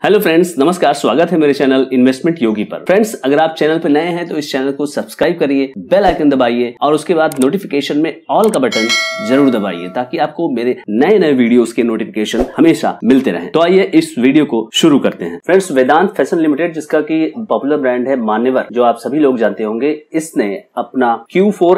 Hello friends, नमस्कार। स्वागत है मेरे चैनल इन्वेस्टमेंट योगी पर। फ्रेंड्स, अगर आप चैनल पर नए हैं तो इस चैनल को सब्सक्राइब करिए, बेल आइकन दबाइए और उसके बाद नोटिफिकेशन में ऑल का बटन जरूर दबाइए ताकि आपको मेरे नए नए वीडियोस के नोटिफिकेशन हमेशा मिलते रहें। तो आइए इस वीडियो को शुरू करते हैं। फ्रेंड्स, वेदांत फैशन लिमिटेड, जिसका की पॉपुलर ब्रांड है मान्यवर, जो आप सभी लोग जानते होंगे, इसने अपना Q4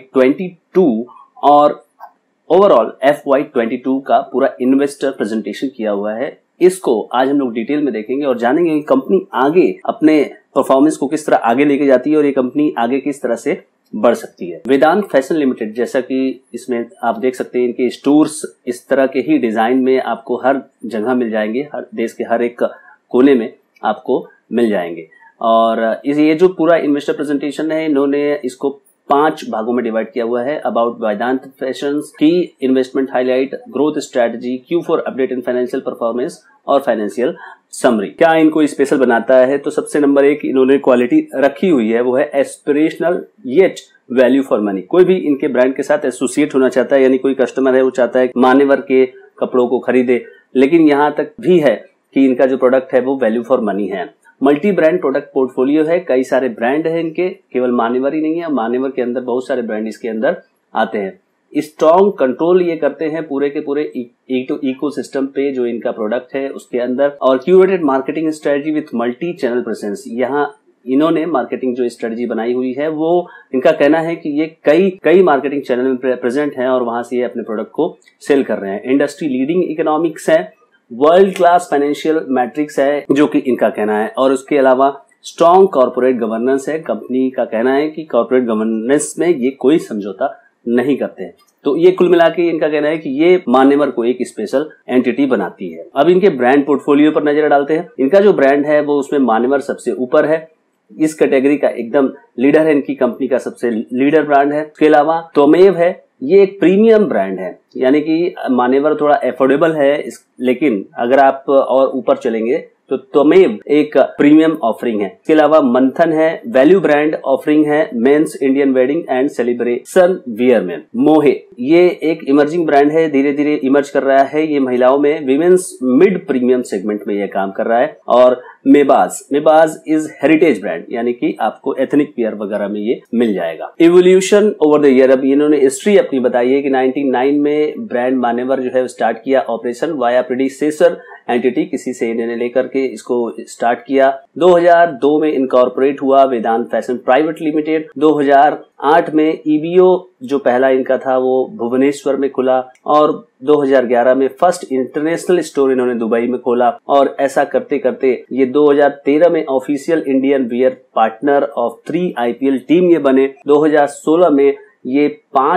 FY22 और ओवरऑल FY22 का पूरा इन्वेस्टर प्रेजेंटेशन किया हुआ है। इसको आज हम लोग डिटेल में देखेंगे और जानेंगे कि कंपनी आगे अपने परफॉर्मेंस को किस तरह आगे लेके जाती है और ये कंपनी आगे किस तरह से बढ़ सकती है। वेदांत फैशन लिमिटेड, जैसा कि इसमें आप देख सकते हैं, इनके स्टोर्स इस तरह के ही डिजाइन में आपको हर जगह मिल जाएंगे, हर देश के हर एक कोने में आपको मिल जाएंगे। और ये जो पूरा इन्वेस्टर प्रेजेंटेशन है, इन्होंने इसको 5 भागों में डिवाइड किया हुआ है। अबाउट वेदांत फैशंस, की investment highlight, growth strategy, Q4 update in financial performance और फाइनेंशियल समरी। क्या इनको स्पेशल बनाता है? तो सबसे नंबर 1 इन्होंने क्वालिटी रखी हुई है, वो है aspirational yet value for money. कोई भी इनके ब्रांड के साथ एसोसिएट होना चाहता है, यानी कोई कस्टमर है वो चाहता है मान्यवर के कपड़ों को खरीदे, लेकिन यहाँ तक भी है कि इनका जो प्रोडक्ट है वो वैल्यू फॉर मनी है। मल्टी ब्रांड प्रोडक्ट पोर्टफोलियो है, कई सारे ब्रांड है इनके, केवल मान्यवर ही नहीं है, मान्यवर के अंदर बहुत सारे ब्रांड इसके अंदर आते हैं। स्ट्रॉन्ग कंट्रोल ये करते हैं पूरे के पूरे इकोसिस्टम पे जो इनका प्रोडक्ट है उसके अंदर। और curated marketing strategy with multi channel presence, यहाँ इन्होंने मार्केटिंग जो स्ट्रेटजी बनाई हुई है, वो इनका कहना है कि ये कई मार्केटिंग चैनल में प्रेजेंट है और वहां से ये अपने प्रोडक्ट को सेल कर रहे हैं। इंडस्ट्री लीडिंग इकोनॉमिक्स है, वर्ल्ड क्लास फाइनेंशियल मैट्रिक्स है जो कि इनका कहना है, और उसके अलावा स्ट्रॉन्ग कॉर्पोरेट गवर्नेंस है। कंपनी का कहना है कि कॉर्पोरेट गवर्नेंस में ये कोई समझौता नहीं करते हैं। तो ये कुल मिला के इनका कहना है कि ये मान्यवर को एक स्पेशल एंटिटी बनाती है। अब इनके ब्रांड पोर्टफोलियो पर नजर डालते हैं। इनका जो ब्रांड है वो उसमें मान्यवर सबसे ऊपर है, इस कैटेगरी का एकदम लीडर है, इनकी कंपनी का सबसे लीडर ब्रांड है। उसके अलावा त्वमेव है, ये एक प्रीमियम ब्रांड है, यानी कि मान्यवर थोड़ा एफोर्डेबल है, लेकिन अगर आप और ऊपर चलेंगे तो त्वमेव एक प्रीमियम ऑफरिंग है। इसके अलावा मंथन है, वैल्यू ब्रांड ऑफरिंग है, men's Indian wedding and celebration wear में। मोहे, ये एक इमर्जिंग ब्रांड है, धीरे धीरे इमर्ज कर रहा है, ये महिलाओं में विमेन्स मिड प्रीमियम सेगमेंट में ये काम कर रहा है। और मेबाज इज हेरिटेज ब्रांड, यानी कि आपको एथनिक वियर वगैरह में ये मिल जाएगा। इवोल्यूशन ओवर द ईयर, अब इन्होंने हिस्ट्री अपनी बताई है कि 1999 में ब्रांड मान्यवर जो है स्टार्ट किया ऑपरेशन वाया प्रेडिसेसर एंटिटी, किसी से इन्होंने लेकर के इसको स्टार्ट किया। 2002 में इनकॉर्पोरेट हुआ वेदांत फैशन प्राइवेट लिमिटेड। 2008 में EBO जो पहला इनका था वो भुवनेश्वर में खुला, और 2011 में फर्स्ट इंटरनेशनल स्टोर इन्होंने दुबई में खोला। और ऐसा करते करते ये 2013 में official Indian wear partner of 3 IPL team ये बने। 2016 में ये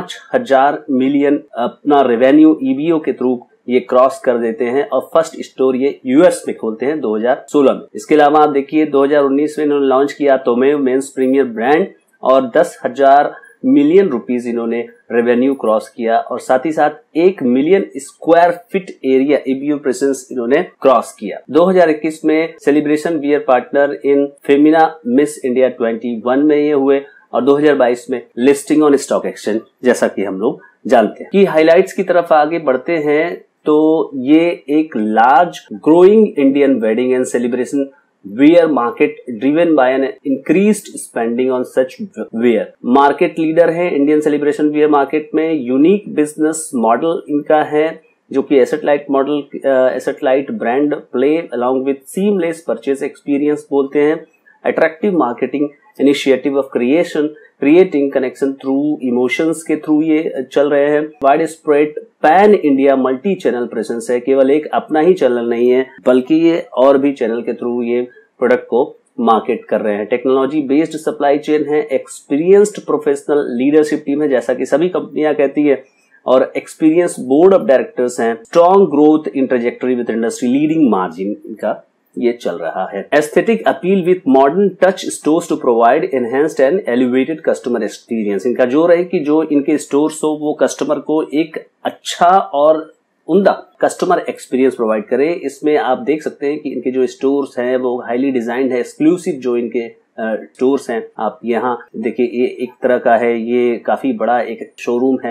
5000 मिलियन अपना रेवेन्यू EBO के थ्रू ये क्रॉस कर देते हैं और फर्स्ट स्टोर ये US में खोलते हैं 2016 में। इसके अलावा आप देखिए 2019 में इन्होंने लॉन्च किया त्वमेव मेंस प्रीमियर ब्रांड, और 10,000 मिलियन रुपीस इन्होंने रेवेन्यू क्रॉस किया, और साथ ही साथ 1 million square feet area EBO presence इन्होंने क्रॉस किया। 2021 में celebration wear partner in Femina Miss India 21 में ये हुए, और 2022 में लिस्टिंग ऑन स्टॉक एक्सचेंज, जैसा कि हम लोग जानते हैं। की हाइलाइट्स की तरफ आगे बढ़ते हैं तो ये एक large growing Indian wedding and celebration wear market driven by an increased spending on such wear. Market leader है इंडियन सेलिब्रेशन वेयर मार्केट में। यूनिक बिजनेस मॉडल इनका है जो कि asset light model, asset light brand play along with seamless purchase experience बोलते हैं। Attractive marketing initiative of creating connection through emotions के through ये चल रहे हैं। Wide spread pan India multi channel presence है, केवल एक अपना ही चैनल नहीं है बल्कि ये और भी चैनल के थ्रू ये प्रोडक्ट को मार्केट कर रहे हैं। टेक्नोलॉजी बेस्ड सप्लाई चेन है, एक्सपीरियंस्ड प्रोफेशनल लीडरशिप टीम है, जैसा कि सभी कंपनियां कहती है, और एक्सपीरियंस बोर्ड ऑफ डायरेक्टर्स हैं। Strong growth in trajectory with industry leading margin इनका ये चल रहा है। Aesthetic appeal with modern touch stores to provide enhanced and elevated customer experience. इनका जोर है कि जो इनके स्टोर्स हो वो कस्टमर को एक अच्छा और उम्दा कस्टमर एक्सपीरियंस प्रोवाइड करे। इसमें आप देख सकते हैं कि इनके जो स्टोर्स हैं वो हाईली डिजाइंड है, एक्सक्लूसिव जो इनके स्टोर्स हैं। आप यहाँ देखिए, ये एक तरह का है, ये काफी बड़ा एक शोरूम है,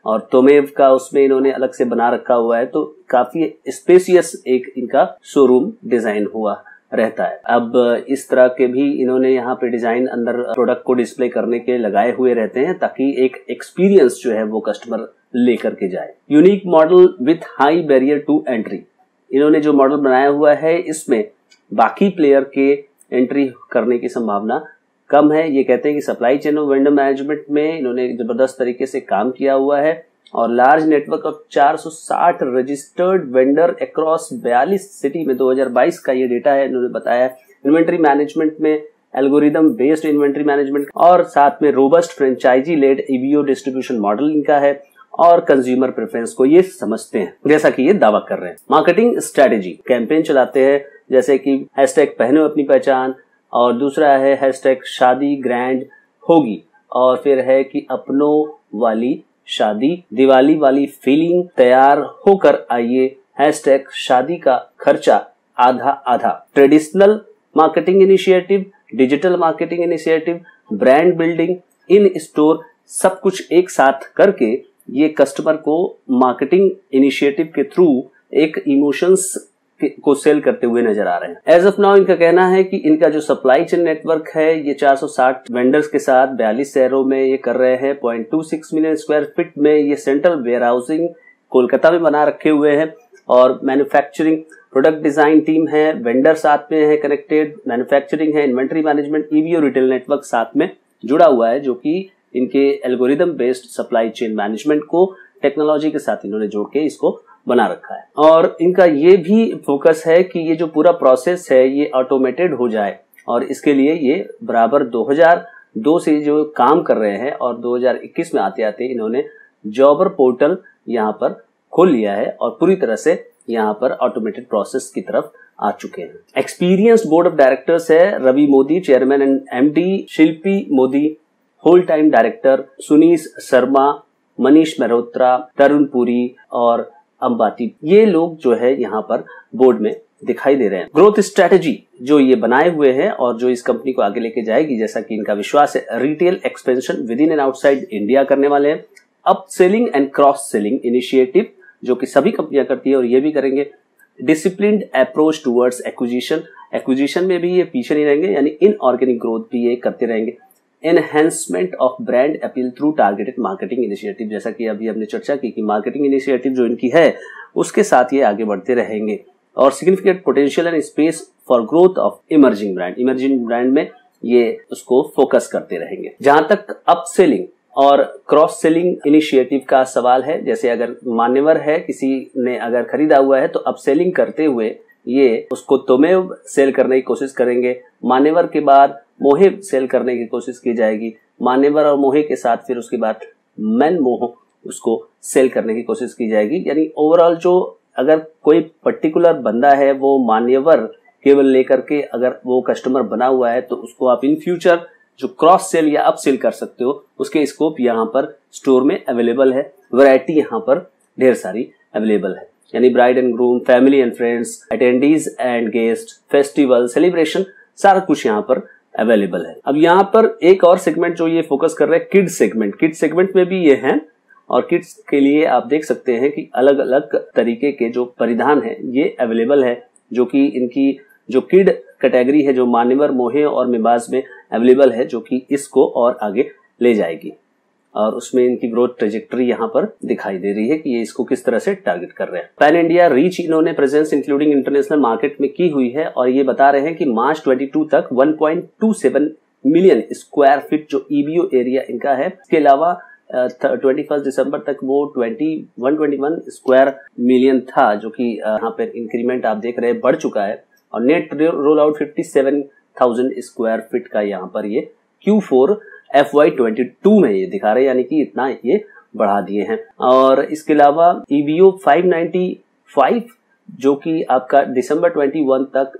और तोमेव का उसमें इन्होंने अलग से बना रखा हुआ है, तो काफी स्पेसियस एक इनका शोरूम डिजाइन हुआ रहता है। अब इस तरह के भी इन्होंने यहाँ पे डिजाइन अंदर प्रोडक्ट को डिस्प्ले करने के लगाए हुए रहते हैं, ताकि एक एक्सपीरियंस जो है वो कस्टमर लेकर के जाए। Unique model with high barrier to entry, इन्होंने जो मॉडल बनाया हुआ है इसमें बाकी प्लेयर के एंट्री करने की संभावना कम है। ये कहते हैं कि सप्लाई चेन और वेंडर मैनेजमेंट में इन्होंने जबरदस्त तरीके से काम किया हुआ है और large network of 460 registered vendor across 42 city में 2022 का ये डेटा है, इन्होंने बताया। इन्वेंट्री मैनेजमेंट में एल्गोरिदम बेस्ड इन्वेंट्री मैनेजमेंट और साथ में robust franchisee led EBO distribution model इनका है और कंज्यूमर प्रेफरेंस को ये समझते हैं, जैसा कि ये दावा कर रहे हैं। मार्केटिंग स्ट्रेटेजी कैंपेन चलाते हैं, जैसे कि हैशटैग पहनो अपनी पहचान, और दूसरा है हैशटैग शादी ग्रैंड होगी, और फिर है कि अपनों वाली शादी, दिवाली वाली फीलिंग, तैयार होकर आइए, हैशटैग शादी का खर्चा आधा आधा। Traditional marketing initiative, digital marketing initiative, brand building, in store, सब कुछ एक साथ करके ये कस्टमर को मार्केटिंग इनिशिएटिव के थ्रू एक इमोशंस को सेल करते हुए नजर आ रहे हैं। एज ऑफ नाउ इनका कहना है कि इनका जो सप्लाई चेन नेटवर्क है ये 460 वेंडर्स के साथ 42 शहरों में ये कर रहे हैं। 0.26 मिलियन स्क्वायर फीट में ये सेंट्रल वेयर हाउसिंग कोलकाता में बना रखे हुए हैं, और मैन्युफैक्चरिंग प्रोडक्ट डिजाइन टीम है, वेंडर साथ में है कनेक्टेड, मैन्युफैक्चरिंग है, inventory management, EBO retail network साथ में जुड़ा हुआ है, जो कि इनके algorithm based supply chain management को टेक्नोलॉजी के साथ इन्होंने जोड़ के इसको बना रखा है। और इनका ये भी फोकस है कि ये जो पूरा प्रोसेस है ये ऑटोमेटेड हो जाए, और इसके लिए ये बराबर 2002 से जो काम कर रहे हैं, और 2021 में आते आते इन्होंने जॉबर पोर्टल यहाँ पर खोल लिया है और पूरी तरह से यहाँ पर ऑटोमेटेड प्रोसेस की तरफ आ चुके हैं। एक्सपीरियंस्ड बोर्ड ऑफ डायरेक्टर्स है, Ravi Modi chairman and MD, Shilpi Modi whole time director, Sunish Sharma, Manish Mehrotra, Tarun Puri और अंबाती, ये लोग जो है यहाँ पर बोर्ड में दिखाई दे रहे हैं। ग्रोथ स्ट्रेटेजी जो ये बनाए हुए हैं और जो इस कंपनी को आगे लेके जाएगी, जैसा कि इनका विश्वास है, retail expansion with in and outside India करने वाले हैं। Up selling and cross selling initiative जो कि सभी कंपनियां करती है और ये भी करेंगे। डिसिप्लिन्ड अप्रोच टुवर्ड्स एक्विजिशन में भी ये पीछे नहीं रहेंगे, यानी इनऑर्गेनिक ग्रोथ भी ये करते रहेंगे। Enhancement of brand appeal through targeted marketing initiative, जैसा कि अभी हमने चर्चा की कि मार्केटिंग इनिशिएटिव जो इनकी है उसके साथ ये आगे बढ़ते रहेंगे। और significant potential and space for growth of emerging brand में ये उसको फोकस करते रहेंगे। जहां तक अप सेलिंग और क्रॉस सेलिंग इनिशिएटिव का सवाल है, जैसे अगर मान्यवर है, किसी ने अगर खरीदा हुआ है तो अप सेलिंग करते हुए ये उसको तोमेव सेल करने की कोशिश करेंगे। मान्यवर के बाद मोहे सेल करने की कोशिश की जाएगी। मान्यवर और मोहे के साथ फिर उसके बाद मैन मोह उसको सेल करने की कोशिश की जाएगी। यानी ओवरऑल जो अगर कोई पर्टिकुलर बंदा है वो मान्यवर केवल लेकर के अगर वो कस्टमर बना हुआ है, तो उसको आप इन फ्यूचर जो क्रॉस सेल या अप सेल कर सकते हो, उसके स्कोप यहाँ पर स्टोर में अवेलेबल है। वैरायटी यहाँ पर ढेर सारी अवेलेबल है, यानी bride and groom, family and friends, attendees and guest, festival, celebration, सारा कुछ यहाँ पर अवेलेबल है। अब यहाँ पर एक और सेगमेंट जो ये फोकस कर रहे हैं, किड सेगमेंट में भी ये है, और किड्स के लिए आप देख सकते हैं कि अलग अलग तरीके के जो परिधान है ये अवेलेबल है, जो कि इनकी जो किड कैटेगरी है जो मान्यवर, मोहे और मिबाज में अवेलेबल है, जो कि इसको और आगे ले जाएगी। और उसमें इनकी ग्रोथ ट्रेजेक्टरी यहाँ पर दिखाई दे रही है कि ये इसको किस तरह से टारगेट कर रहे हैं। पैन इंडिया रीच इन्होंने प्रेजेंस इंक्लूडिंग इंटरनेशनल मार्केट में की हुई है, और ये बता रहे हैं कि मार्च 22 तक 1.27 मिलियन स्क्वायर फीट जो ईबीओ एरिया इनका है। इसके अलावा 21 दिसंबर तक वो 121 स्क्वायर मिलियन था, जो कि यहाँ पर इंक्रीमेंट आप देख रहे हैं बढ़ चुका है। और net roll out 57,000 square feet का यहाँ पर ये Q4 FY22 में ये दिखा रहे हैं, यानी कि इतना ये बढ़ा दिए हैं। और इसके अलावा EBO 595 जो कि आपका दिसंबर 21 तक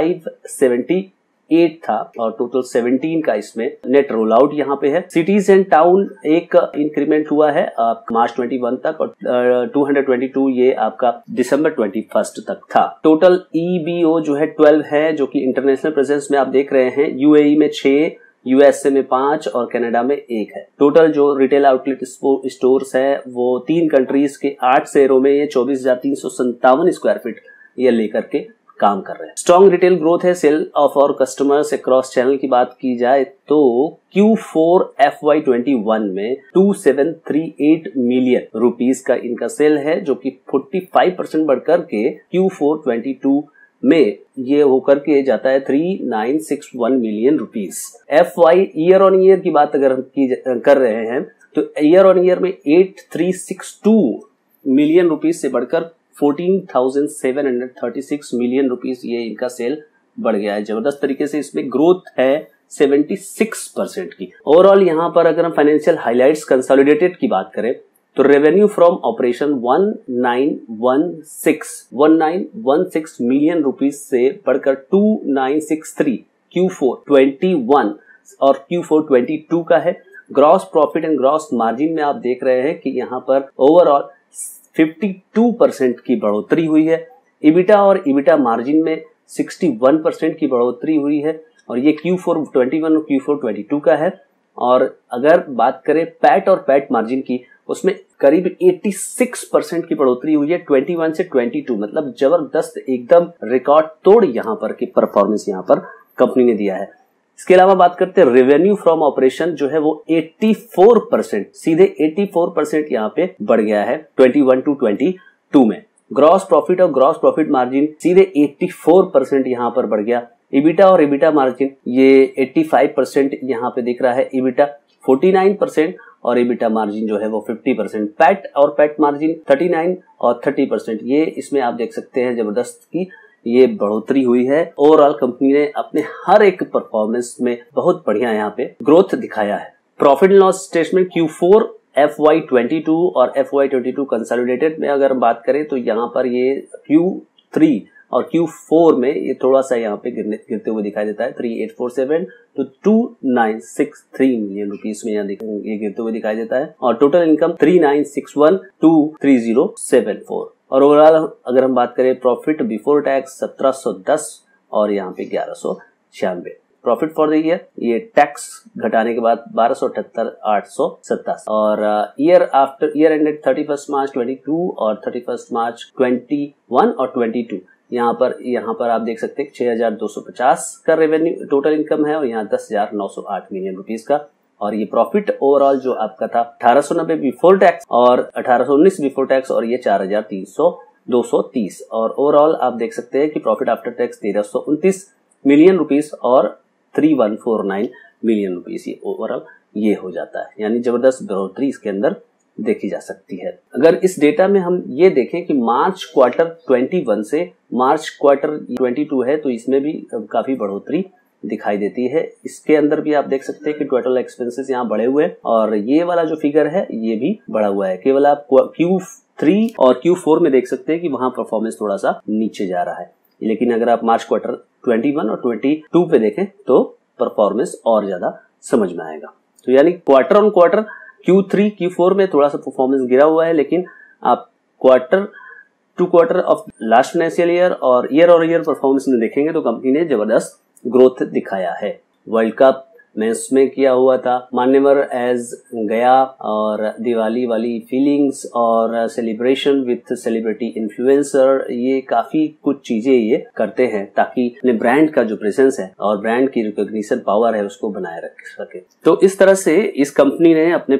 578 था, और टोटल 17 का इसमें नेट रोल आउट यहाँ पे है। सिटीज एंड टाउन एक इंक्रीमेंट हुआ है मार्च 21 तक, और 222 ये आपका दिसंबर 21 तक था। टोटल EBO जो है 12 है, जो कि इंटरनेशनल प्रेजेंस में आप देख रहे हैं। UAE में 6, यूएसए में 5 और कनाडा में 1 है। टोटल जो रिटेल आउटलेट स्टोर्स है वो 3 कंट्रीज के 8 शहरों में ये 24,357 स्क्वायर फीट ये लेकर के काम कर रहे हैं। स्ट्रॉन्ग रिटेल ग्रोथ है। सेल ऑफ और कस्टमर्स अक्रॉस चैनल की बात की जाए तो Q4 FY21 में 2738 मिलियन रुपीस का इनका सेल है, जो कि 45% बढ़कर के Q4 22 में ये होकर के जाता है 3961 million rupees. FY year on year की बात अगर हम कर रहे हैं तो ईयर ऑन ईयर में 8362 मिलियन रुपीस से बढ़कर 14,736 मिलियन रुपीस ये इनका सेल बढ़ गया है। जबरदस्त तरीके से इसमें ग्रोथ है 76% की। ओवरऑल यहाँ पर अगर हम फाइनेंशियल हाइलाइट्स कंसोलिडेटेड की बात करें तो revenue from operation 1916 million rupees से बढ़कर 2963 Q4 21 और Q4 22 का है। Gross profit and gross margin में आप देख रहे हैं कि यहाँ पर ओवरऑल 52% की बढ़ोतरी हुई है। इबिटा और इबिटा मार्जिन में 61% की बढ़ोतरी हुई है और ये Q4 21 और Q4 22 का है। और अगर बात करें पैट और पैट मार्जिन की, उसमें करीब 86% की बढ़ोतरी हुई है 21 से 22, मतलब जबरदस्त एकदम रिकॉर्ड तोड़ यहाँ पर की परफॉर्मेंस यहाँ पर कंपनी ने दिया है। इसके अलावा बात करते हैं रेवेन्यू फ्रॉम ऑपरेशन जो है वो 84%, सीधे 84% यहाँ पे बढ़ गया है 21 to 22 में। ग्रॉस प्रॉफिट और ग्रॉस प्रॉफिट मार्जिन सीधे 84% यहाँ पर बढ़ गया। इबिटा और इबिटा मार्जिन ये 85% यहाँ पे दिख रहा है, इबिटा 49% और इबिटा मार्जिन जो है वो 50%। पैट और पैट मार्जिन 39 और 30%, ये इसमें आप देख सकते हैं जबरदस्त की ये बढ़ोतरी हुई है। ओवरऑल कंपनी ने अपने हर एक परफॉर्मेंस में बहुत बढ़िया यहाँ पे ग्रोथ दिखाया है। Profit and loss statement Q4 FY22 और FY22 कंसोलिडेटेड में अगर बात करें तो यहाँ पर ये Q3 और Q4 में ये थोड़ा सा यहाँ पे गिरते हुए दिखाई देता है। 3847 to 2963 मिलियन रुपीस में यहाँ ये गिरते हुए दिखाई देता है और टोटल इनकम 3961 to 3074। और ओवरऑल अगर हम बात करें प्रॉफिट बिफोर टैक्स 1710 और यहाँ पे 1196। प्रॉफिट फॉर द ईयर ये टैक्स घटाने के बाद 1278,887 और year after year ended 31 March 22 और 31 मार्च 21 और 22 यहाँ पर आप देख सकते हैं 6,250 का रेवेन्यू टोटल इनकम है और यहाँ 10,908 मिलियन रुपीस का। और ये प्रॉफिट ओवरऑल जो आपका था 1890 बिफोर टैक्स और 1819 बिफोर टैक्स और ये 4,230 और ओवरऑल आप देख सकते हैं कि profit after tax 1,329 million rupees और 3,149 मिलियन रुपीस ये ओवरऑल ये हो जाता है। यानी जबरदस्त बढ़ोतरी इसके अंदर देखी जा सकती है। अगर इस डेटा में हम ये देखें कि मार्च क्वार्टर 21 से मार्च क्वार्टर 22 है तो इसमें भी काफी बढ़ोतरी दिखाई देती है। इसके अंदर भी आप देख सकते हैं कि टोटल एक्सपेंसेस यहाँ बढ़े हुए हैं और ये वाला जो फिगर है ये भी बढ़ा हुआ है। केवल आप Q3 और Q4 में देख सकते हैं कि वहां परफॉर्मेंस थोड़ा सा नीचे जा रहा है, लेकिन अगर आप मार्च क्वार्टर 21 और 22 पे देखें तो परफॉर्मेंस और ज्यादा समझ में आएगा। तो यानी quarter on quarter Q3 Q4 में थोड़ा सा परफॉर्मेंस गिरा हुआ है, लेकिन आप quarter to quarter of last financial year और ईयर परफॉर्मेंस में देखेंगे तो कंपनी ने जबरदस्त ग्रोथ दिखाया है। वर्ल्ड कप में इसमें किया हुआ था, मान्यवर एज गया और दिवाली वाली फीलिंग्स और सेलिब्रेशन विथ सेलिब्रिटी इन्फ्लुएंसर, ये काफी कुछ चीजें ये करते हैं ताकि अपने ब्रांड का जो प्रेजेंस है और ब्रांड की रिकॉग्निशन पावर है उसको बनाए रख सके। तो इस तरह से कंपनी ने अपने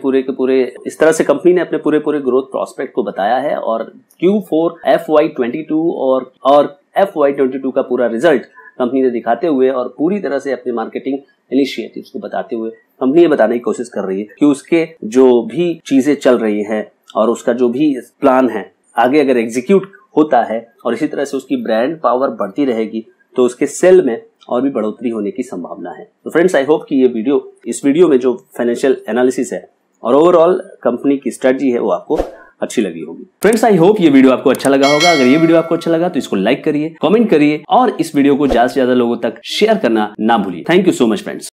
पूरे ग्रोथ प्रोस्पेक्ट को बताया है और Q4 FY22 और FY22 का पूरा रिजल्ट कंपनी ने दिखाते हुए और पूरी तरह से अपने मार्केटिंग इनिशिएटिव्स को बताते हुए कंपनी ये बताने की कोशिश कर रही है कि उसके जो भी चीजें चल रही है और उसका जो भी प्लान है आगे अगर एग्जीक्यूट होता है और इसी तरह से उसकी ब्रांड पावर बढ़ती रहेगी तो उसके सेल में और भी बढ़ोतरी होने की संभावना है। तो फ्रेंड्स, आई होप कि इस वीडियो में जो फाइनेंशियल एनालिसिस है और ओवरऑल कंपनी की स्ट्रेटजी है वो आपको अच्छी लगी होगी। फ्रेंड्स, आई होप ये वीडियो आपको अच्छा लगा होगा। अगर ये वीडियो आपको अच्छा लगा तो इसको लाइक करिए, कमेंट करिए और इस वीडियो को ज्यादा से ज्यादा लोगों तक शेयर करना ना भूलिए। Thank you so much friends.